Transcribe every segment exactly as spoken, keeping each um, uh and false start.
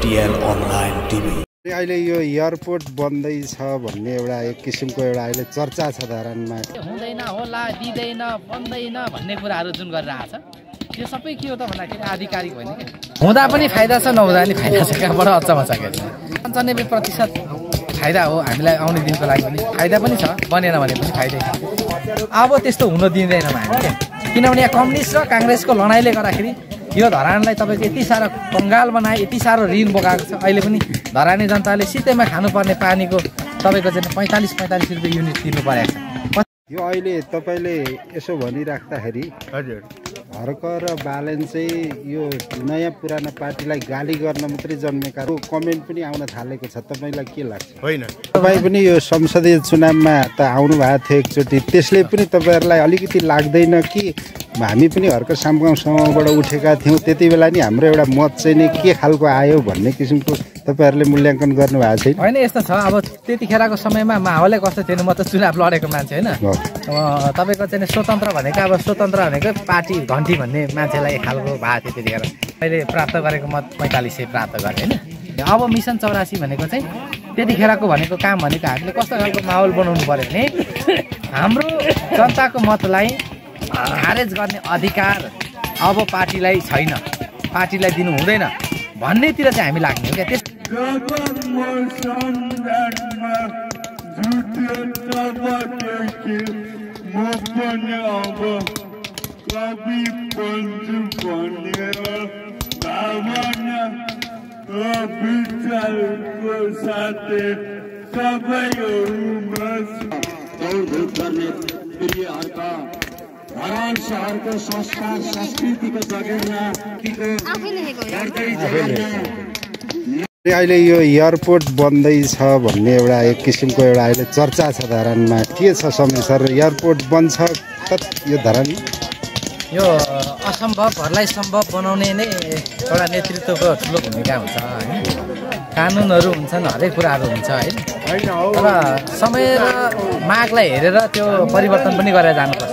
एटिएल online TV. अहिले यो airport बन्दै छ भन्ने एउटा एक किसिमको एउटा अहिले चर्चा छ धरानमा। हुँदैन होला, दिँदैन, बन्दैन भन्ने कुराहरू जुन गरिरहेछ त्यो सबै के हो त भन्दाखेरि आधिकारिक होइन के। हुँदा पनि फाइदा छ, नहुँदा पनि फाइदा छ। कहाँबाट अचम्म छ के पन्चानब्बे प्रतिशत फाइदा हो हामीलाई आउने दिनको लागि पनि फाइदा पनि छ, बनेन भने पनि फाइदै छ। अब त्यस्तो हुन दिँदैनौँ हामी के, किनभने यहाँ कम्युनिस्ट र काङ्ग्रेसको लडाइँले गर्दाखेरि यो धरानलाई तपाईँको यति साह्रो कङ्गाल बनाए, यति साह्रो ऋण बोकाएको छ। अहिले पनि धरानी जनताले सिधैमा खानुपर्ने पानीको तपाईँको चाहिँ पैँतालिस पैँतालिस रुपियाँ युनिट तिर्नु परेको छ। यो अहिले तपाईँले यसो भनिराख्दाखेरि हजुर हर्क र बालन चाहिँ यो नयाँ पुरानो पार्टीलाई गाली गर्न मात्रै जन्मेका कमेन्ट पनि आउन थालेको छ। तपाईँलाई के लाग्छ? होइन, तपाईँ पनि यो संसदीय चुनावमा त आउनु भएको थियो एकचोटि, त्यसले पनि तपाईँहरूलाई अलिकति लाग्दैन कि हामी पनि हर्क सामगाउँ समूहबाट उठेका थियौँ, त्यति बेला नि हाम्रो एउटा मत चाहिँ नि के खालको आयो भन्ने किसिमको तपाईँहरूले मूल्याङ्कन गर्नुभएको छैन? होइन, यस्तो छ। अब त्यतिखेरको समयमा माहौलै कस्तो थियो, म त चुनाव लडेको मान्छे होइन। तपाईँको चाहिँ स्वतन्त्र भनेको अब स्वतन्त्र भनेको पार्टी घन्टी भन्ने मान्छेलाई एक खालको भएको थियो त्यतिखेर। मैले प्राप्त गरेको मत पैँतालिस सय प्राप्त गरेँ होइन। अब मिसन चौरासी भनेको चाहिँ त्यतिखेरको भनेको काम भनेको हामीले कस्तो खालको माहौल बनाउनु पऱ्यो भने हाम्रो जनताको मतलाई खारेज गर्ने अधिकार अब पार्टीलाई छैन, पार्टीलाई दिनु हुँदैन भन्नेतिर चाहिँ हामी लाग्ने हो क्या। त्यस धरान शहरको संस्कार संस्कृतिको जगेर्ना अहिले यो एयरपोर्ट बन्दै छ भन्ने एउटा एक किसिमको एउटा अहिले चर्चा छ धरानमा। के छ समय सर, एयरपोर्ट बन्छ त यो धरान? यो असम्भवहरूलाई सम्भव बनाउने नै एउटा नेतृत्वको ठुलो भूमिका हुन्छ होइन। कानुनहरू हुन्छन्, हरेक कुराहरू हुन्छ होइन। तर समय र मागलाई हेरेर त्यो परिवर्तन पनि गरेर जानुपर्छ।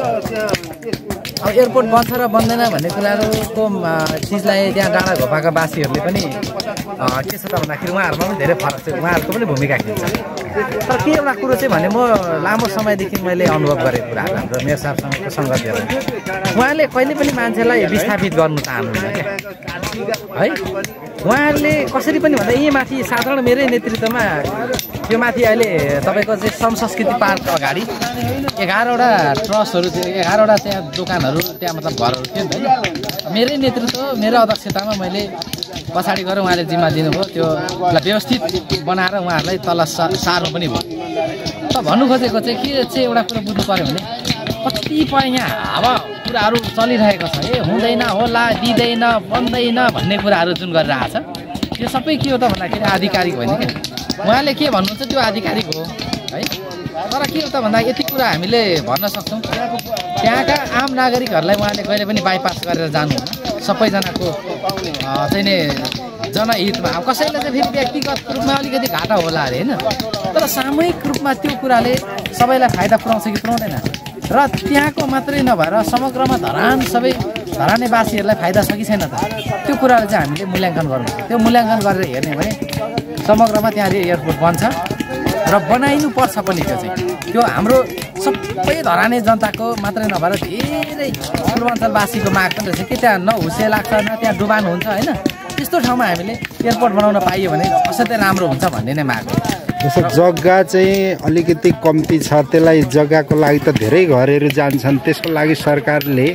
अब एयरपोर्ट बन्छ र बन्दैन भन्ने कुराहरूको चिजलाई त्यहाँ डाँडा घोपाका वासीहरूले पनि के छ त भन्दाखेरि उहाँहरूमा पनि धेरै फरक छ, उहाँहरूको पनि भूमिका खेल्छ। तर के एउटा कुरो चाहिँ भने म लामो समयदेखि मैले अनुभव गरेको कुराहरू हाम्रो मेयर साहबसँगको सङ्गत गरेर उहाँले कहिले पनि मान्छेलाई विस्थापित गर्नु चाहनुहुन्न क्या है। उहाँहरूले कसरी पनि भन्दा यहीँ माथि साधारण मेरै नेतृत्वमा यो माथि अहिले तपाईँको चाहिँ श्रम संस्कृति पार्क अगाडि एघारवटा ट्रस्टहरू थियो, एघारवटा त्यहाँ दोकानहरू, त्यहाँ मतलब घरहरू थियो नि त। मेरै नेतृत्व, मेरो अध्यक्षतामा मैले पछाडि गएर उहाँले जिम्मा दिनुभयो, त्यो व्यवस्थित बनाएर उहाँहरूलाई तल सार्नु पनि भयो। त भन्नु खोजेको चाहिँ के चाहिँ एउटा कुरो बुझ्नु पऱ्यो भने कतिपय यहाँ हावा कुराहरू चलिरहेको छ, ए हुँदैन होला, दिँदैन, बन्दैन भन्ने कुराहरू जुन गरिरहेछ त्यो सबै के हो त भन्दाखेरि आधिकारिक होइन क्या। उहाँले के भन्नुहुन्छ त्यो आधिकारिक हो है। तर के हो त भन्दा यति कुरा हामीले भन्न सक्छौँ, त्यहाँका आम नागरिकहरूलाई उहाँले कहिले पनि बाइपास गरेर जानुहुन्न। सबैजनाको चाहिँ नि जनहितमा, अब कसैलाई चाहिँ फेरि व्यक्तिगत रूपमा अलिकति घाटा होला अरे होइन। तर सामूहिक रूपमा त्यो कुराले सबैलाई फाइदा पुऱ्याउँछ कि पुऱ्याउँदैन, र त्यहाँको मात्रै नभएर समग्रमा धरान सबै धरानेवासीहरूलाई फाइदा छ कि छैन त, त्यो कुरालाई चाहिँ हामीले मूल्याङ्कन गर्नु। त्यो मूल्याङ्कन गरेर हेर्ने भने समग्रमा त्यहाँ एयरपोर्ट बन्छ र बनाइनु पर्छ पनि। त्यो चाहिँ त्यो हाम्रो सबै धराने जनताको मात्रै नभएर धेरै पूर्वाञ्चलवासीको माग पनि रहेछ कि त्यहाँ न हुसे लाग्छ न त्यहाँ डुबान हुन्छ होइन। त्यस्तो ठाउँमा हामीले एयरपोर्ट बनाउन पाइयो भने असाध्यै राम्रो हुन्छ भन्ने नै माग हो। जस्तो जग्गा चाहिँ अलिकति कम्ती छ, त्यसलाई जग्गाको लागि त धेरै घरहरू जान्छन्, त्यसको लागि सरकारले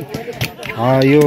यो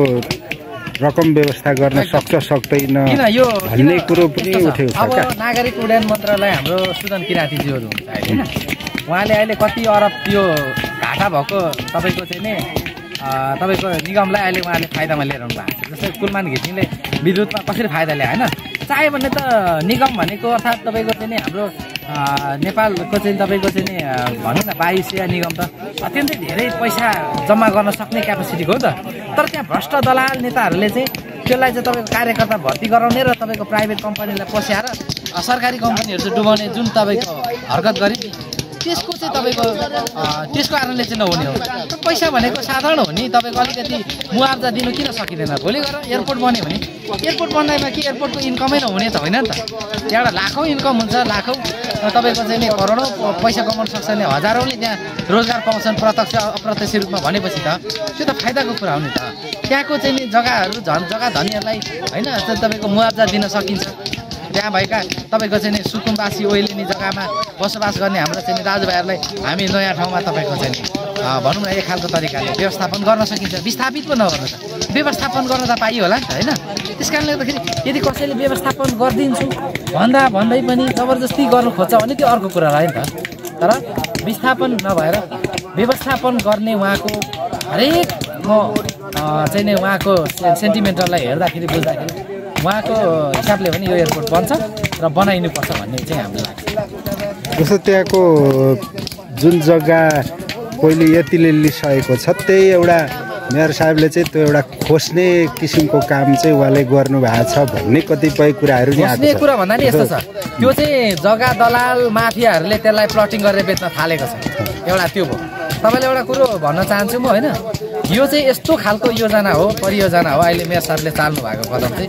रकम व्यवस्था गर्न सक्छ सक्दैन भन्ने कुरो पनि उठेको छ। अब नागरिक उड्डयन मन्त्रालय हाम्रो सुदन किराँतीज्यूहरू हुन्छ होइन, उहाँले अहिले कति अरब यो घाटा भएको तपाईँको चाहिँ नि तपाईँको निगमलाई अहिले उहाँले फाइदामा लिएर आउनु भएको छ। जस्तै कुलमान घिसिङले विद्युतमा कसरी फाइदा ल्यायो होइन। चाह्यो भने त निगम भनेको अर्थात् तपाईँको चाहिँ नि हाम्रो नेपालको चाहिँ तपाईँको चाहिँ नि भनौँ न वायुसेवा निगम त अत्यन्तै धेरै पैसा जम्मा गर्न सक्ने क्यापेसिटीको हो त। तर त्यहाँ भ्रष्ट दलाल नेताहरूले चाहिँ त्यसलाई चाहिँ तपाईँको कार्यकर्ता भर्ती गराउने र तपाईँको प्राइभेट कम्पनीलाई पस्याएर सरकारी कम्पनीहरू चाहिँ डुबाउने जुन तपाईँको हरकत गरी त्यसको चाहिँ तपाईँको त्यसको कारणले चाहिँ नहुने हो। पैसा भनेको साधारण हो नि, तपाईँको अलिकति मुआवजा दिनु किन सकिँदैन? भोलि गएर एयरपोर्ट बन्यो भने एयरपोर्ट बन्दामा कि एयरपोर्टको इन्कमै नहुने त होइन नि त। त्यहाँबाट लाखौँ इन्कम हुन्छ, लाखौँ तपाईँको चाहिँ नि करोडौँ पैसा कमाउन सक्छ नि, हजारौँले त्यहाँ रोजगार पाउँछन् प्रत्यक्ष अप्रत्यक्ष रूपमा भनेपछि त त्यो त फाइदाको कुरा हो नि त। त्यहाँको चाहिँ नि जग्गाहरू झन् जग्गा धनीहरूलाई होइन तपाईँको मुआवजा दिन सकिन्छ। त्यहाँ भएका तपाईँको चाहिँ नि सुकुम्बासी ओइलिनी जग्गामा बसोबास गर्ने हाम्रो चाहिँ दाजुभाइहरूलाई हामी नयाँ ठाउँमा तपाईँको चाहिँ भनौँ न एक खालको तरिकाले व्यवस्थापन गर्न सकिन्छ। विस्थापित पो नगर्नु त, व्यवस्थापन गर्न त पाइयो होला नि त होइन। त्यस कारणले गर्दाखेरि यदि कसैले व्यवस्थापन गरिदिन्छु भन्दा भन्दै पनि जबरजस्ती गर्नु खोज्छ भने त्यो अर्को कुरा रह्यो नि त। तर विस्थापन नभएर व्यवस्थापन गर्ने उहाँको हरेक म चाहिँ नि उहाँको सेन्टिमेन्टललाई हेर्दाखेरि बुझ्दाखेरि उहाँको हिसाबले पनि यो एयरपोर्ट बन्छ र बनाइनुपर्छ भन्ने चाहिँ हामीलाई लाग्छ। जस्तो त्यहाँको जुन जग्गा पहिले यतिले लिइसकेको छ त्यही एउटा मेयर साहबले चाहिँ त्यो एउटा खोज्ने किसिमको काम चाहिँ उहाँले गर्नुभएको छ भन्ने कतिपय कुराहरू नि आएको छ। खोज्ने कुरा भन्दा नि यस्तो छ, त्यो चाहिँ जग्गा दलाल माफियाहरूले त्यसलाई प्लटिङ गरेर बेच्न थालेको छ। एउटा त्यो भयो। तपाईँले एउटा कुरो भन्न चाहन्छु म होइन, यो चाहिँ यस्तो खालको योजना हो, परियोजना हो अहिले मेयर साहबले चाल्नु भएको कदम चाहिँ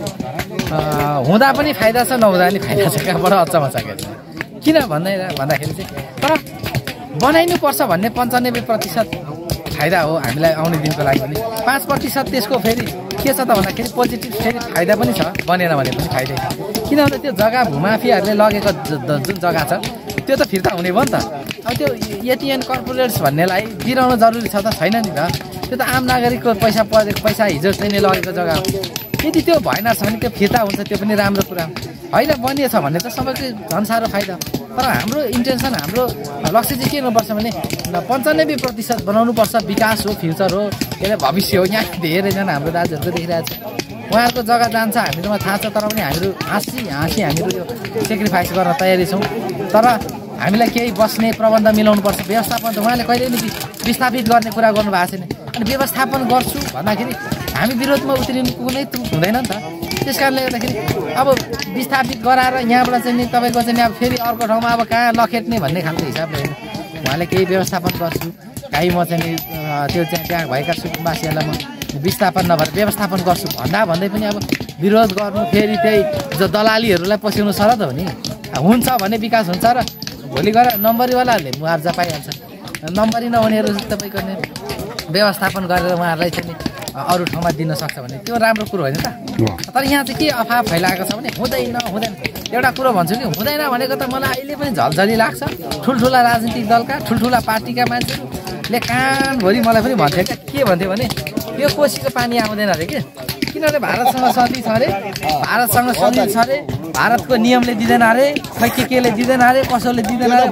हुँदा पनि फाइदा छ, नहुँदा पनि फाइदा छ। कहाँबाट अचम्म छ किन भन्दै भन्दाखेरि चाहिँ तर बनाइनुपर्छ भन्ने पन्चानब्बे प्रतिशत फाइदा हो हामीलाई आउने दिनको लागि पनि। पाँच प्रतिशत त्यसको फेरि के छ त भन्दाखेरि पोजिटिभ फेरि फाइदा पनि छ, बनेन भने पनि फाइदै छ। किनभने त्यो जग्गा भूमाफियाहरूले लगेको जुन जग्गा छ त्यो त फिर्ता हुने भयो नि त। अब त्यो एटिएन कर्पोरेट्स भन्नेलाई दिलाउनु जरुरी छ त छैन नि त। त्यो त आम नागरिकको पैसा परेको पैसा हिजो चाहिँ नै लगेको जग्गा हो। यदि त्यो भएन छ भने त्यो फिर्ता हुन्छ, त्यो पनि राम्रो कुरा होइन। बनिएछ भने त सबैको झन् साह्रो फाइदा। तर हाम्रो इन्टेन्सन हाम्रो लक्ष्य चाहिँ के हुनुपर्छ भने पन्चानब्बे प्रतिशत बनाउनुपर्छ। विकास हो, फ्युचर हो, यसले भविष्य हो। यहाँ धेरैजना हाम्रो दाजुहरूको देखिरहेको छ उहाँहरूको जग्गा जान्छ हामीहरूमा थाहा छ, तर पनि हामीहरू हाँसी हाँसी हामीहरू यो सेक्रिफाइस गर्न तयारी छौँ। तर हामीलाई केही बस्ने प्रबन्ध मिलाउनुपर्छ। व्यवस्थापन त उहाँले कहिले नि विस्थापित गर्ने कुरा गर्नुभएको छैन। अनि व्यवस्थापन गर्छु भन्दाखेरि हामी विरोधमा उत्रिनु कुनै तुक हुँदैन नि त। त्यस कारणले गर्दाखेरि अब विस्थापित गराएर यहाँबाट चाहिँ नि तपाईँको चाहिँ अब फेरि अर्को ठाउँमा अब कहाँ लखेट्ने भन्ने खालको हिसाबले होइन। उहाँले केही व्यवस्थापन गर्छु, काहीँ म चाहिँ नि त्यो चाहिँ त्यहाँ भएका सुकुम्बासीहरूलाई म विस्थापन नभएर व्यवस्थापन गर्छु भन्दा भन्दै पनि अब विरोध गर्नु फेरि त्यही जो दलालीहरूलाई पस्याउनु सर त हो नि। हुन्छ भने विकास हुन्छ र भोलि गएर नम्बरीवालाहरूले मुआवजा पाइहाल्छ। नम्बरी नहुनेहरू तपाईँको व्यवस्थापन गरेर उहाँहरूलाई चाहिँ अरू ठाउँमा दिन सक्छ भने त्यो राम्रो कुरो होइन त। तर यहाँ चाहिँ के अफाह फैलाएको छ भने हुँदैन हुँदैन। एउटा कुरो भन्छु कि हुँदैन भनेको त मलाई अहिले पनि झल्झली लाग्छ। ठुल्ठुला राजनीतिक दलका ठुल्ठुला पार्टीका मान्छेहरूले कानभरि मलाई पनि भन्थ्यो क्या, के भन्थ्यो भने यो कोसीको पानी आउँदैन अरे के, किनभने भारतसँग सन्धि छ अरे, भारतसँग सन्धि छ अरे, भारतको नियमले दिँदैन अरे, खै के केले दिँदैन अरे, कसोले दिँदैन अरे।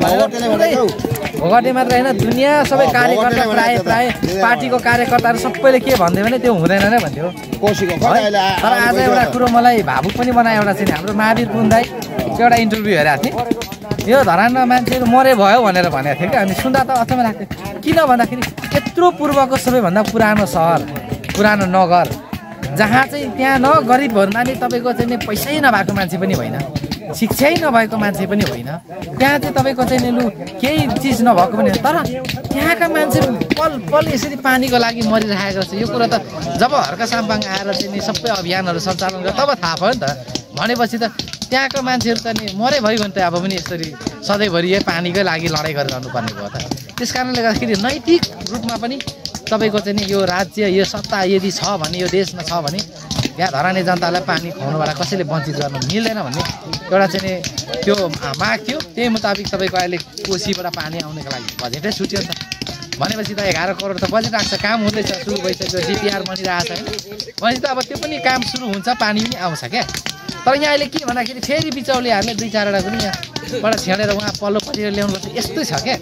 भोगटे मात्र होइन, दुनियाँ सबै कार्यकर्ता प्राय प्राय पार्टीको कार्यकर्ताहरू सबैले के भन्थ्यो भने त्यो हुँदैन नै भन्थ्यो। तर आज एउटा कुरो मलाई भावुक पनि बनायो। एउटा चाहिँ हाम्रो महावीर पुन दाई एउटा इन्टरभ्यू हेरेको थिएँ, यो धरानमा मान्छेहरू मरे भयो भनेर भनेको थियो क्या। अनि सुन्दा त अचम्म लाग्थ्यो। किन भन्दाखेरि यत्रो पूर्वको सबैभन्दा पुरानो सहर, पुरानो नगर, जहाँ चाहिँ त्यहाँ न गरिब भन्दा नि तपाईँको चाहिँ नि पैसै नभएको मान्छे पनि होइन, शिक्षै नभएको मान्छे पनि होइन, त्यहाँ चाहिँ तपाईँको चाहिँ नि लु केही चिज नभएको पनि होइन। तर त्यहाँका मान्छे पल पल यसरी पानीको लागि मरिरहेको छ। यो कुरो त जब हर्का साम्पाङ आएर चाहिँ नि सबै अभियानहरू सञ्चालन गर्दा तब थाहा भयो नि त। भनेपछि त त्यहाँको मान्छेहरू त नि मरे भइगयो नि त। अब पनि यसरी सधैँभरि यही पानीकै लागि लडाइँ गरिरहनु पर्ने भयो त। त्यस कारणले गर्दाखेरि नैतिक रूपमा पनि तपाईँको चाहिँ नि यो राज्य यो सत्ता यदि छ भने, यो देशमा छ भने यहाँ धराने जनतालाई पानी खुवाउनुबाट कसैले वञ्चित गर्न मिल्दैन भन्ने एउटा चाहिँ नि त्यो माग थियो। त्यही मुताबिक तपाईँको अहिले कोसीबाट पानी आउनेको लागि बजेटै छुट्यो नि त। भनेपछि त एघार करोड त बजेट आएको छ, काम हुँदैछ, सुरु भइसक्यो, डिपिआर बनिरहेको छ होइन। भनेपछि त अब त्यो पनि काम सुरु हुन्छ, पानी पनि आउँछ क्या। तर यहाँ अहिले के भन्दाखेरि फेरि बिचौलियाहरूले दुई चारवटा पनि यहाँबाट छेडेर उहाँ पल्लोपट्टि ल्याउनुपर्छ, यस्तै छ क्या।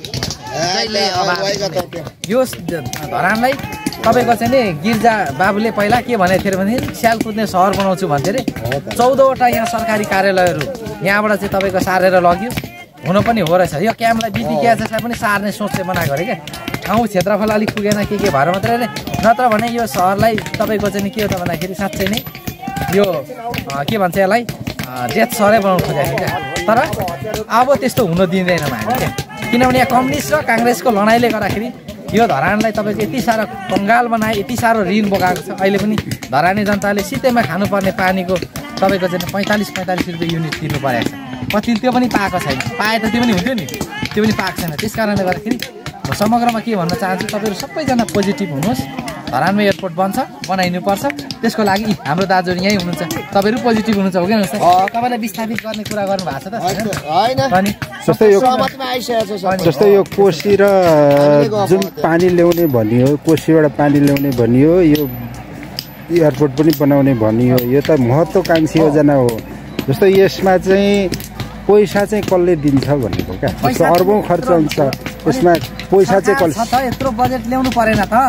यो धरानलाई तपाईँको चाहिँ नि गिर्जा बाबुले पहिला के भनेको थियो भने स्याल कुद्ने सहर बनाउँछु भन्थ्यो अरे। चौधवटा यहाँ सरकारी कार्यालयहरू यहाँबाट चाहिँ तपाईँको सारेर लग्यो, हुन पनि हो रहेछ। यो क्याम्पलाई बिपी क्यासेसलाई पनि सार्ने सोचले बनाएको अरे क्या। ठाउँ क्षेत्रफल अलिक पुगेन के के भएर मात्रै अरे, नत्र भने यो सहरलाई तपाईँको चाहिँ के हो त भन्दाखेरि साँच्चै नै यो के भन्छ यसलाई डेथ सहरै बनाउनु खोजेको क्या। तर अब त्यस्तो हुन दिँदैनौँ हामी क्या। किनभने यहाँ कम्युनिस्ट र काङ्ग्रेसको लडाइँले गर्दाखेरि यो धरानलाई तपाईँको यति साह्रो कङ्गाल बनाए, यति साह्रो ऋण बोकाएको छ। अहिले पनि धरानी जनताले सितैमा खानुपर्ने पानीको तपाईँको चाहिँ पैँतालिस पैँतालिस रुपियाँ युनिट तिर्नु परेको छ। कति त्यो पनि पाएको छैन। पाए त त्यो पनि हुन्थ्यो नि, त्यो पनि पाएको छैन। त्यस कारणले गर्दाखेरि समग्रमा के भन्न चाहन्छु, तपाईँहरू सबैजना पोजिटिभ हुनुहोस्। धरानमा एयरपोर्ट बन्छ, बनाइनुपर्छ। त्यसको लागि हाम्रो दाजुहरू यहीँ हुनुहुन्छ, तपाईँहरू पोजिटिभ हुनुहुन्छ हो कि हुनुहुन्छ? तपाईँलाई विस्थापित गर्ने कुरा गर्नु भएको छ त होइन? जस्तै यो जस्तै यो कोशी र जुन पानी ल्याउने भनियो, कोशीबाट पानी ल्याउने भनियो, यो एयरपोर्ट पनि बनाउने भनियो, यो त महत्त्वकाङ्क्षी योजना हो। जस्तो यसमा चाहिँ पैसा चाहिँ कसले दिन्छ भनेको क्या, जस्तो अर्बौँ खर्च हुन्छ यसमा, पैसा चाहिँ कसले? यत्रो बजेट ल्याउनु परेन त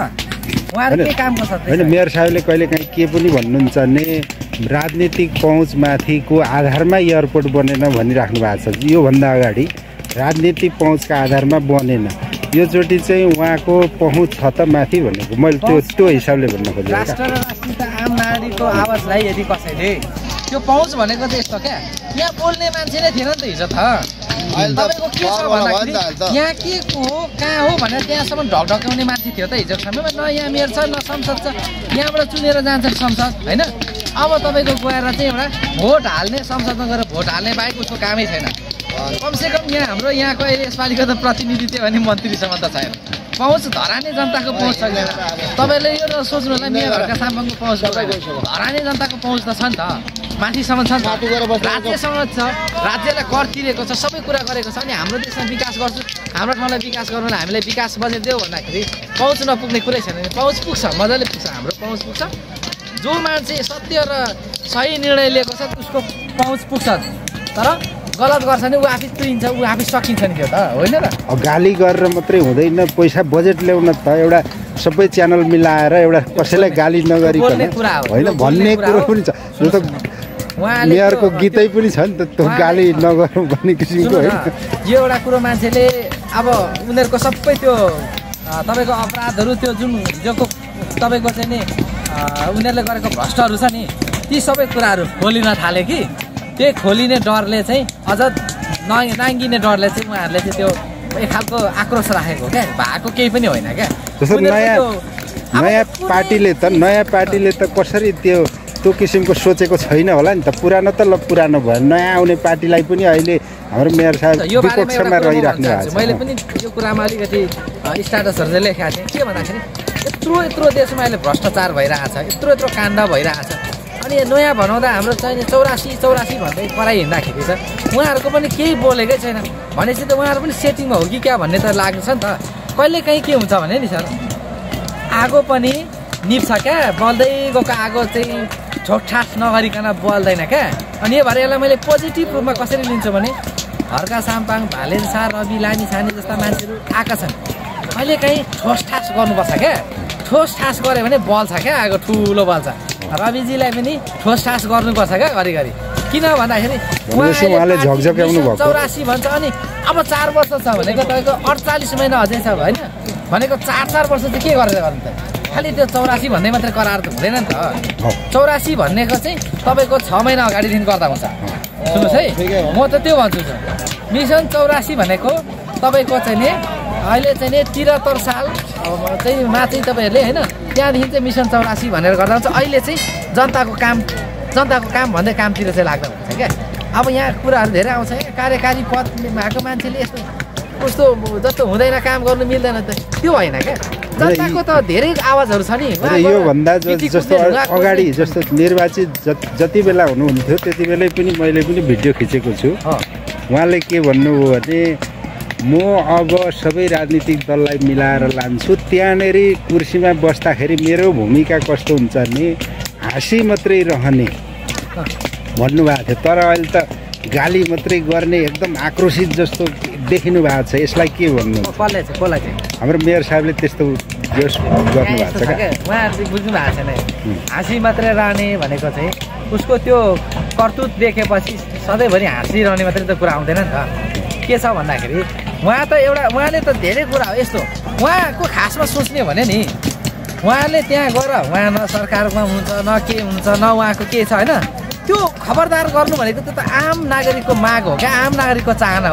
होइन। मेयर साहबले कहिले काहीँ के पनि भन्नुहुन्छ भने राजनीतिक पहुँच माथिको आधारमा एयरपोर्ट बनेन भनिराख्नु भएको छ। योभन्दा अगाडि राजनीतिक पहुँचका आधारमा बनेन, योचोटि चाहिँ उहाँको पहुँच छ त माथि भनेको मैले त्यो त्यो हिसाबले भन्न खोजेँ। राष्ट्र र राष्ट्रिय आम नागरिकको आवाजलाई यदि कसैले त्यो पहुँच भनेको चाहिँ यस्तो क्या, यहाँ बोल्ने मान्छे नै थिएन नि त हिजो त। तपाईँको के छ भन्दाखेरि यहाँ के को हो कहाँ हो भनेर त्यहाँसम्म ढकढक्याउने मान्छे थियो त हिजोको समयमा। न यहाँ मेयर छ न संसद छ, यहाँबाट चुनेर जान्छ संसद होइन। अब तपाईँको गएर चाहिँ एउटा भोट हाल्ने, संसदमा गएर भोट हाल्ने बाहेक उसको कामै छैन। कमसेकम यहाँ हाम्रो यहाँको अहिले यसपालिको त प्रतिनिधि थियो भने मन्त्रीसम्म त छैन। पहुँच धरानी जनताको पहुँच छ। तपाईँले यो सोच्नु होला मेयरहरूका साम्बाङको पहुँच, धरानी जनताको पहुँच त छ नि त, माथिसम्म छ नि त, राज्यसँग छ। राज्यलाई कर तिरेको छ, सबै कुरा गरेको छ। अनि हाम्रो देशमा विकास गर्छु, हाम्रो ठाउँलाई विकास गर्नुलाई हामीलाई विकास बजेट देऊ भन्दाखेरि पहुँच नपुग्ने कुरै छैन। पहुँच पुग्छ, मजाले पुग्छ, हाम्रो पहुँच पुग्छ। जो मान्छे सत्य र सही निर्णय लिएको छ उसको पहुँच पुग्छ। तर गलत गर्छ भने ऊ आफै तुइन्छ, ऊ आफै सकिन्छ नि त्यो त होइन र। गाली गरेर मात्रै हुँदैन, पैसा बजेट ल्याउन त एउटा सबै च्यानल मिलाएर एउटा कसैलाई गाली नगरिकन होइन भन्ने कुरो पनि छ। यो त मेयरको गीतै पनि छ नि त, त्यो गाली नगरौँ भन्ने किसिमको होइन। यो एउटा कुरो मान्छेले अब उनीहरूको सबै त्यो तपाईँको अपराधहरू, त्यो जुन हिजोको तपाईँको चाहिँ नि उनीहरूले गरेको भ्रष्टहरू छ नि, ती सबै कुराहरू खोलिन थाले कि त्यही खोलिने डरले चाहिँ अझ नाङ्गिने डरले चाहिँ उहाँहरूले चाहिँ त्यो एक खालको आक्रोश राखेको क्या, भएको केही पनि होइन क्या। जस्तो नयाँ नयाँ पार्टीले त नयाँ पार्टीले त कसरी त्यो त्यो किसिमको सोचेको छैन होला नि त। पुरानो त ल पुरानो भयो, नयाँ आउने पार्टीलाई पनि अहिले हाम्रो मेयर साहब विपक्षमा रहिराख्नु भएको छ। मैले पनि यो कुरामा अलिकति स्ट्याटसहरू चाहिँ लेखेको थिएँ के भन्दाखेरि यत्रो यत्रो देशमा अहिले भ्रष्टाचार भइरहेको छ, यत्रो यत्रो काण्ड भइरहेको छ। अनि नयाँ भनाउँदा हाम्रो चाहिने चौरासी चौरासी भन्दै कराइ हिँड्दाखेरि छ उहाँहरूको पनि केही बोलेकै छैन भनेपछि त उहाँहरू पनि सेटिङमा हो कि क्या भन्ने त लाग्छ नि त। कहिले काहीँ के हुन्छ भने नि सर, आगो पनि निप्छ क्या, बल्दै गएको आगो चाहिँ छोटछाट नगरिकन बल्दैन क्या। अनि यो भएर यसलाई मैले पोजिटिभ रूपमा कसरी लिन्छु भने हर्का साम्पाङ, भालेन्सा, रवि लामी छाने जस्ता मान्छेहरू आएका छन्। कहिले काहीँ ठोसठास गर्नुपर्छ क्या, ठोसठास गऱ्यो भने बल्छ क्या, आगो ठुलो बल्छ। रविजीलाई पनि ठोसठास गर्नुपर्छ क्या घरिघरि, किन भन्दाखेरि उहाँले झकझक्याउनु भएको चौरासी भन्छ। अनि अब चार वर्ष छ भनेको तपाईँको अडचालिस महिना अझै छ होइन भनेको चार चार वर्ष चाहिँ के गरेर गर्नु त? खालि त्यो चौरासी भन्ने मात्रै करार त हुँदैन नि त। चौरासी भन्नेको चाहिँ तपाईँको छ महिना अगाडिदेखि गर्दा हुन्छ। सुन्नुहोस् है, म त त्यो भन्छु सर, मिसन चौरासी भनेको तपाईँको चाहिँ नि अहिले चाहिँ नि त्रिहत्तर साल चाहिँ मा चाहिँ तपाईँहरूले होइन त्यहाँदेखि चाहिँ मिसन चौरासी भनेर गर्दा हुन्छ। अहिले चाहिँ जनताको काम जनताको काम भन्दै कामतिर चाहिँ लाग्दा हुन्छ क्या। अब यहाँ कुराहरू धेरै आउँछ क्या, कार्यकारी पद भएको मान्छेले यस्तो कस्तो जस्तो हुँदैन, काम गर्नु मिल्दैन त, त्यो होइन क्या। जनताको त धेरै आवाजहरू छ नि। योभन्दा जस्तो अगाडि जस्तो निर्वाचित जति बेला हुनुहुन्थ्यो त्यति बेलै पनि मैले पनि भिडियो खिचेको छु। उहाँले के भन्नुभयो भने म अब सबै राजनीतिक दललाई मिलाएर लान्छु, त्यहाँनिर कुर्सीमा बस्दाखेरि मेरो भूमिका कस्तो हुन्छ भने हाँसी मात्रै रहने भन्नुभएको थियो। तर अहिले त गाली मात्रै गर्ने एकदम आक्रोशित जस्तो देखिनु भएको छ। यसलाई के भन्नु? हाम्रो मेयर साहबले त्यस्तो जोस गर्नुभएको छ क्या, उहाँहरूले बुझ्नु भएको छैन। हाँसी मात्रै रहने भनेको चाहिँ उसको त्यो कर्तुत देखेपछि सधैँभरि हाँसिरहने मात्रै त कुरा आउँदैन नि त। के छ भन्दाखेरि उहाँ त एउटा उहाँले त धेरै कुरा हो यस्तो, उहाँको खासमा सोच्ने भने नि उहाँले त्यहाँ गएर उहाँ न सरकारमा हुन्छ न के हुन्छ न उहाँको के छ होइन, त्यो खबरदार गर्नु भनेको त्यो त आम नागरिकको माग हो क्या, आम नागरिकको चाहना हो।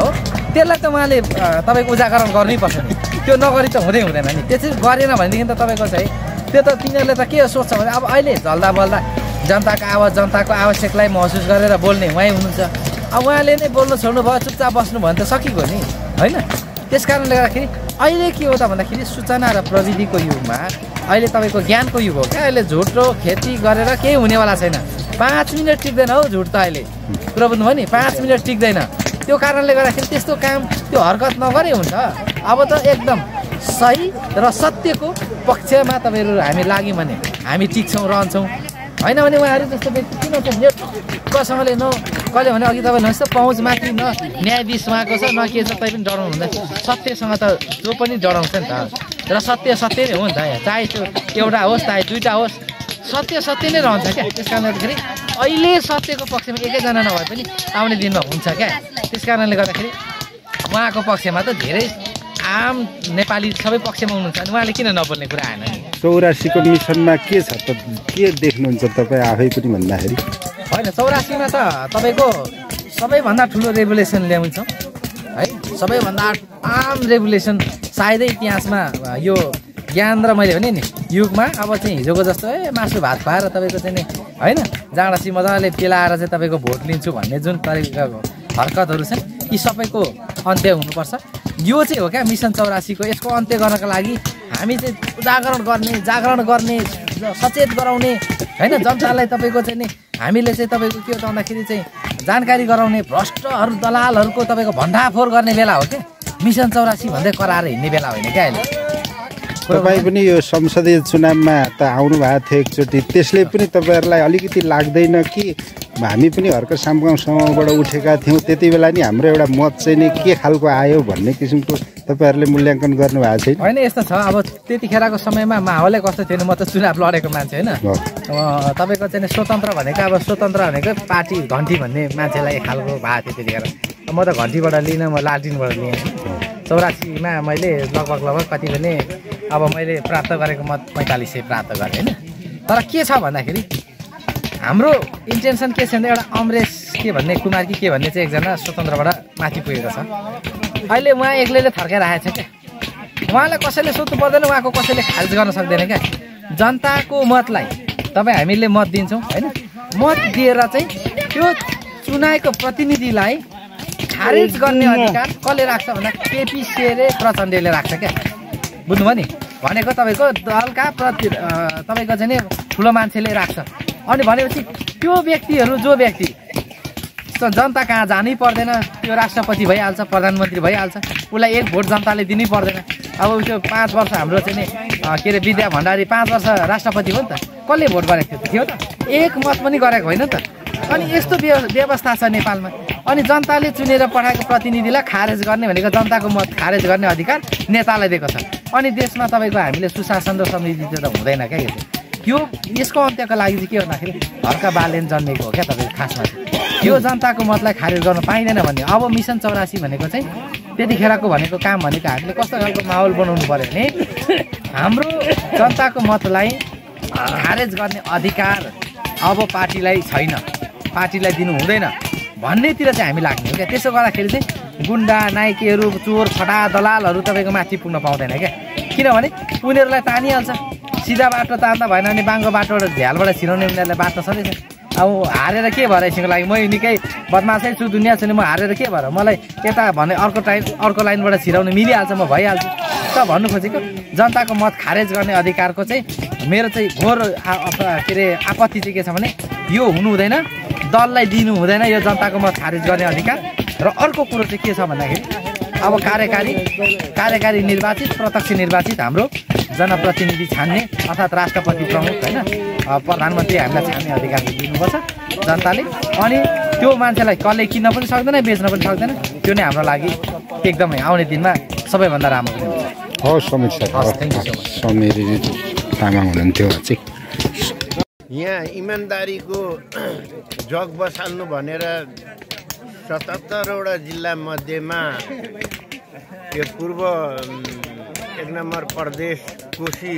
त्यसलाई त उहाँले तपाईँको उजागरण गर्नै पर्छ नि। त्यो नगरी त हुँदै हुँदैन नि। त्यसरी गरेन भनेदेखि त तपाईँको चाहिँ त्यो त तिनीहरूले त के सोच्छ भने अब अहिले झल्दा बल्दा जनताको आवाज जनताको आवश्यकलाई महसुस गरेर बोल्ने उहाँ हुनुहुन्छ। अब उहाँले नै बोल्नु छोड्नु भयो, चुपचाप बस्नु भयो भने त सकिगयो नि होइन। त्यस कारणले गर्दाखेरि अहिले के हो त भन्दाखेरि सूचना र प्रविधिको युगमा अहिले तपाईँको ज्ञानको युग हो क्या। अहिले झुट र खेती गरेर केही हुनेवाला छैन। पाँच मिनट टिक्दैन हौ झुट त अहिले, कुरो बुझ्नुभयो नि, पाँच मिनट टिक्दैन। त्यो कारणले गर्दाखेरि त्यस्तो काम त्यो हरकत नगरे हुन्छ। अब त एकदम सही र सत्यको पक्षमा तपाईँहरू हामी लाग्यौँ भने हामी टिक्छौँ रहन्छौँ होइन भने उहाँहरू जस्तो व्यक्ति किन चाहिँ कसैले न कहिले भने अघि तपाईँले भन्नुहोस् त पहुँचमाथि न न्यायाधीश उहाँको छ न के छ तै पनि डराउनु हुँदैन। सत्यसँग त जो पनि डराउँछ नि त, र सत्य सत्य नै हो नि त। चाहे त्यो एउटा होस् चाहे दुईवटा होस्, सत्य सत्य नै रहन्छ क्या। त्यस कारणले गर्दाखेरि अहिले सत्यको पक्षमा एकैजना नभए पनि आउने दिनमा हुन्छ क्या। त्यस कारणले गर्दाखेरि उहाँको पक्षमा त धेरै आम नेपाली सबै पक्षमा हुनुहुन्छ अनि उहाँले किन नबोल्ने कुरा आएन नि। चौरासीको मिसनमा के छ त, के देख्नुहुन्छ तपाईँ आफै पनि भन्दाखेरि? होइन, चौरासीमा त तपाईँको सबैभन्दा ठुलो रेभुलेसन ल्याउँछ है। सबैभन्दा आम रेभुलेसन सायदै इतिहासमा यो ज्ञान र मैले भने नि युगमा अब चाहिँ हिजोको जस्तो ए मासु भात खुवाएर तपाईँको चाहिँ नि होइन जाँडासी मजाले पेलाएर चाहिँ तपाईँको भोट लिन्छु भन्ने जुन तरिकाको हरकतहरू छन् यी सबैको अन्त्य हुनुपर्छ। यो चाहिँ हो क्या मिसन चौरासीको। यसको अन्त्य गर्नको लागि हामी चाहिँ जागरण गर्ने जागरण गर्ने सचेत गराउने होइन, जनतालाई तपाईँको चाहिँ नि हामीले चाहिँ तपाईँको के हो त भन्दाखेरि चाहिँ जानकारी गराउने, भ्रष्टहरू दलालहरूको तपाईँको भण्डाफोर गर्ने बेला हो क्या। मिसन चौरासी भन्दै कराएर हिँड्ने बेला होइन क्या अहिले। तपाईँ पनि यो संसदीय चुनावमा त आउनु भएको थियो एकचोटि, त्यसले पनि तपाईँहरूलाई अलिकति लाग्दैन कि हामी पनि हर्क सामगाउँसम्मबाट उठेका थियौँ, त्यति बेला नि हाम्रो एउटा मत चाहिँ नि के खालको आयो भन्ने किसिमको तपाईँहरूले मूल्याङ्कन गर्नुभएको छैन? होइन, यस्तो छ। अब त्यतिखेरको समयमा माहौलै कस्तो थियो, म त चुनाव लडेको मान्छे होइन। तपाईँको चाहिँ स्वतन्त्र भनेको अब स्वतन्त्र भनेको पार्टी घन्टी भन्ने मान्छेलाई एक खालको भएको थियो त्यतिखेर। म त घन्टीबाट लिइनँ, म लालटिनबाट लिएँ। चौरासीमा मैले लगभग लगभग कति भने अब मैले प्राप्त गरेको मत पैँतालिस सय प्राप्त गरेँ होइन। तर के छ भन्दाखेरि हाम्रो इन्टेन्सन के छ भने एउटा अमरेश के भन्ने कुमार कि के भन्ने चाहिँ एकजना स्वतन्त्रबाट माथि पुगेको छ। अहिले उहाँ एक्लैले थर्काइरहेको छ क्या। उहाँलाई कसैले सोध्नु पर्दैन, उहाँको कसैले खारिज गर्न सक्दैन क्या। जनताको मतलाई तपाईँ हामीले मत दिन्छौँ होइन, मत दिएर चाहिँ त्यो चुनाएको प्रतिनिधिलाई खारिज गर्ने अधिकार कसले राख्छ भन्दा केपी शेरे प्रचण्डले राख्छ क्या। बुझ्नुभयो नि, भनेको तपाईँको दलका प्रति तपाईँको चाहिँ नि ठुलो मान्छेले राख्छ। अनि भनेपछि त्यो व्यक्तिहरू जो व्यक्ति जनता कहाँ जानै पर्दैन, त्यो राष्ट्रपति भइहाल्छ, प्रधानमन्त्री भइहाल्छ, उसलाई एक भोट जनताले दिनै पर्दैन। अब त्यो पाँच वर्ष हाम्रो चाहिँ नि के अरे विद्या भण्डारी पाँच वर्ष राष्ट्रपति हो नि त, कसले भोट गरेको थियो त? एक मत पनि गरेको होइन नि त। अनि यस्तो व्यवस्था छ नेपालमा। अनि जनताले चुनेर पठाएको प्रतिनिधिलाई खारेज गर्ने भनेको जनताको मत खारेज गर्ने अधिकार नेतालाई दिएको छ। अनि देशमा तपाईँको हामीले सुशासन र समृद्धि त हुँदैन क्या। यो यसको अन्त्यको लागि चाहिँ के भन्दाखेरि हर्का बालेन जन्मेको हो क्या तपाईँको खासमा। यो जनताको मतलाई खारेज गर्न पाइँदैन भन्ने। अब मिसन चौरासी भनेको चाहिँ त्यतिखेरको भनेको काम भनेको हामीले कस्तो खालको माहौल बनाउनु पऱ्यो भने हाम्रो जनताको मतलाई खारेज गर्ने अधिकार अब पार्टीलाई छैन, पार्टीलाई दिनु हुँदैन भन्नेतिर चाहिँ हामी लाग्ने हो क्या। त्यसो गर्दाखेरि चाहिँ गुन्डा नाइकेहरू चोर फटा दलालहरू तपाईँको माथि पुग्न पाउँदैन क्या। किनभने उनीहरूलाई तानिहाल्छ। सिधा बाटो तान्दा भएन भने बाङ्गो बाटोबाट झ्यालबाट छिराउने उनीहरूलाई बाटो छँदैछ। अब हारेर के भएर यसको लागि म निकै बदमासै छु, दुनियाँ छु नि, म हारेर के भएर मलाई यता भने अर्को टाइम अर्को लाइनबाट छिराउनु मिलिहाल्छ, म भइहाल्छु त भन्नु खोजेको। जनताको मत खारेज गर्ने अधिकारको चाहिँ मेरो चाहिँ घोर के अरे आपत्ति चाहिँ के छ भने यो हुनु हुँदैन, दललाई दिनु हुँदैन यो जनताको मत खारेज गर्ने अधिकार। र अर्को कुरो चाहिँ के छ भन्दाखेरि अब कार्यकारी कार्यकारी निर्वाचित प्रत्यक्ष निर्वाचित हाम्रो जनप्रतिनिधि छान्ने अर्थात् राष्ट्रपति प्रमुख होइन प्रधानमन्त्री हामीलाई छान्ने अधिकार दिनुपर्छ जनताले। अनि त्यो मान्छेलाई कसले किन्न पनि सक्दैन, बेच्न पनि सक्दैन। त्यो नै हाम्रो लागि एकदमै आउने दिनमा सबैभन्दा राम्रो हुन्छ। हवस् Sameer sir, thank you so much. Sameer Tamang हुनुहुन्थ्यो चाहिँ। यहाँ इमान्दारीको जग बसाल्नु भनेर सतहत्तरवटा जिल्ला मध्येमा यो पूर्व एक नम्बर प्रदेश कोशी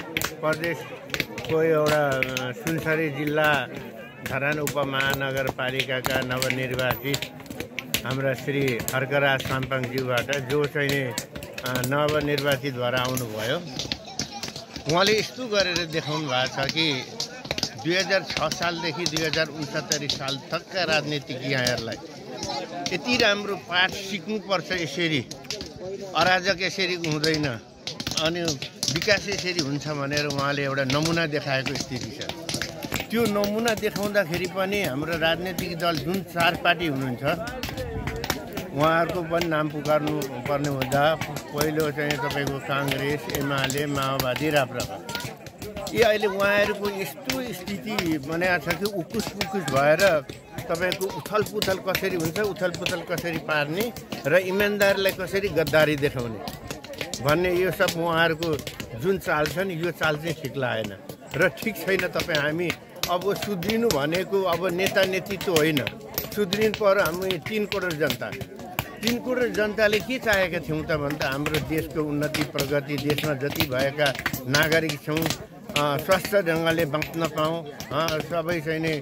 प्रदेशको एउटा सुनसरी जिल्ला धरान उपमहानगरपालिकाका नवनिर्वाचित हाम्रा श्री खड्गराज साम्पाङज्यूबाट जो चाहिँ नवनिर्वाचित भएर आउनुभयो। उहाँले यस्तो गरेर देखाउनु भएको छ कि दुई हजार छ सालदेखि दुई हजार उनसत्तरी साल तकका राजनीतिक यहाँहरूलाई यति राम्रो पाठ सिक्नुपर्छ, यसरी अराजक यसरी हुँदैन अनि विकास यसरी हुन्छ भनेर उहाँले एउटा नमुना देखाएको स्थिति छ। त्यो नमुना देखाउँदाखेरि पनि हाम्रो राजनीतिक दल जुन चार पार्टी हुनुहुन्छ उहाँहरूको पनि नाम पुकार्नु पर्ने हुँदा पहिलो चाहिँ तपाईँको काङ्ग्रेस, एमाले, माओवादी, राप्रपा। यी अहिले उहाँहरूको यस्तो स्थिति बनाएको छ कि उकुस पुकुस भएर तपाईँको उथल पुथल कसरी हुन्छ, उथल पुथल कसरी पार्ने र इमान्दारलाई कसरी गद्दारी देखाउने भन्ने यो सब उहाँहरूको जुन चाल छ नि, यो चाल चाहिँ ठिक लागेन र ठिक छैन। तपाईँ हामी अब सुध्रिनु भनेको अब नेता नेतृत्व होइन, सुध्रिनु पर्यो हाम्रो तिन करोड जनता। तिन करोड जनताले के चाहेका थियौँ त भन्दा हाम्रो देशको उन्नति प्रगति, देशमा जति भएका नागरिक छौँ स्वस्थ ढङ्गले बाँच्न पाऊँ, सबै चाहिँ नि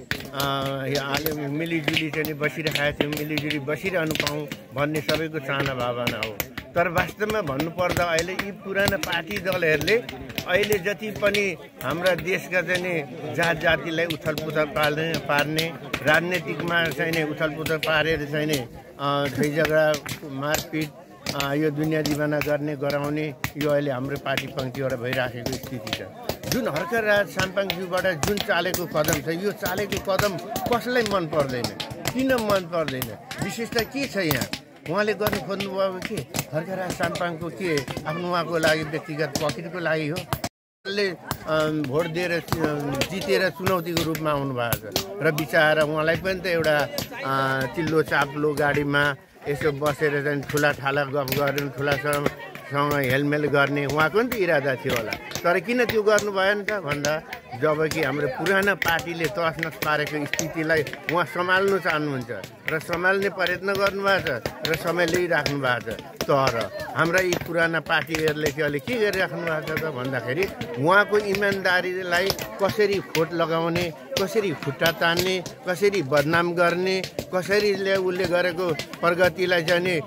मिलिजुली चाहिँ बसिरहेका थियौँ, मिलिजुली बसिरहनु पाऊँ भन्ने सबैको चाहना भावना हो। तर वास्तवमा भन्नुपर्दा अहिले यी पुराना पार्टी दलहरूले अहिले जति पनि हाम्रा देशका चाहिँ नि जात जातिलाई उथल पुथल पार्ने पार्ने राजनीतिकमा चाहिँ नि उथल पुथल पारेर चाहिँ नि झै झगडा मारपिट यो दुनियाँ दिवाना गर्ने गराउने यो अहिले हाम्रो पार्टी पङ्क्तिबाट भइराखेको स्थिति छ। जुन खड्गराज साम्पाङज्यूबाट जुन चालेको कदम छ, यो चालेको कदम कसलाई मन पर्दैन, किन मन पर्दैन, विशेषता के छ यहाँ उहाँले गर्नु खोज्नुभयो कि खड्गराज साम्पाङको के आफ्नो उहाँको लागि व्यक्तिगत पकेटको लागि हो? उहाँले भोट दिएर जितेर चुनौतीको रूपमा आउनुभएको छ र बिचार उहाँलाई पनि त एउटा चिल्लो चाप्लो गाडीमा यसो बसेर चाहिँ ठुला ठाला गफ गर्ने, ठुलासँग हेलमेल गर्ने उहाँको पनि त इरादा थियो होला। तर किन त्यो गर्नु भएन त भन्दा जब कि हाम्रो पुराना पार्टीले तस नस पारेको स्थितिलाई उहाँ सम्हाल्नु चाहनुहुन्छ र सम्हाल्ने प्रयत्न गर्नुभएको छ र समय लिइराख्नु भएको छ। तर हाम्रा यी पुराना पार्टीहरूले चाहिँ अहिले के गरिराख्नु भएको छ त भन्दाखेरि उहाँको इमान्दारीलाई कसरी खोट लगाउने, कसरी खुट्टा तान्ने, कसरी बदनाम गर्ने, कसरी उसले गरेको प्रगतिलाई चाहिँ नि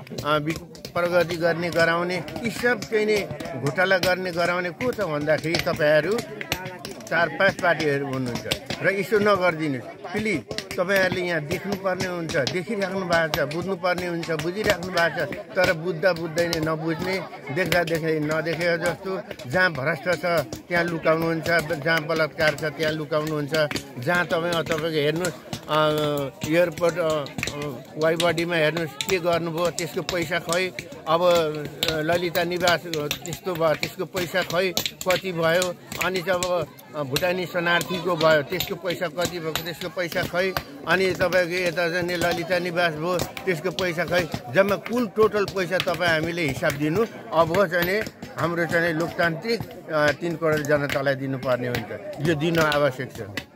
प्रगति गर्ने गराउने, यी सब चाहिँ नि घोटाला गर्ने गराउने को छ भन्दाखेरि तपाईँहरू चार पाँच पार्टीहरू हुनुहुन्छ र यसो नगरिदिनुहोस् प्लिज। तपाईँहरूले यहाँ देख्नुपर्ने हुन्छ, देखिराख्नु भएको छ, बुझ्नुपर्ने हुन्छ, बुझिराख्नु भएको छ। तर बुझ्दा बुझ्दैन नबुझ्ने, देख्दा देख्दै नदेखेको जस्तो, जहाँ भ्रष्ट छ त्यहाँ लुकाउनुहुन्छ, जहाँ बलात्कार छ त्यहाँ लुकाउनुहुन्छ, जहाँ तपाईँ तपाईँको हेर्नुहोस् एयरपोर्ट वाइबडीमा हेर्नुहोस् के गर्नुभयो, त्यसको पैसा खै। अब ललिता निवास त्यस्तो भयो, त्यसको पैसा खै कति भयो। अनि जब भुटानी शरणार्थीको भयो त्यसको पैसा कति भएको, त्यसको पैसा खै। अनि तपाईँको यता चाहिँ ललिता निवास भयो त्यसको पैसा खै। जम्मा कुल टोटल पैसा तपाईँ हामीले हिसाब दिनु अब चाहिँ नि हाम्रो चाहिँ लोकतान्त्रिक तिन करोड जनतालाई दिनुपर्ने हुन्छ। यो दिन आवश्यक छ।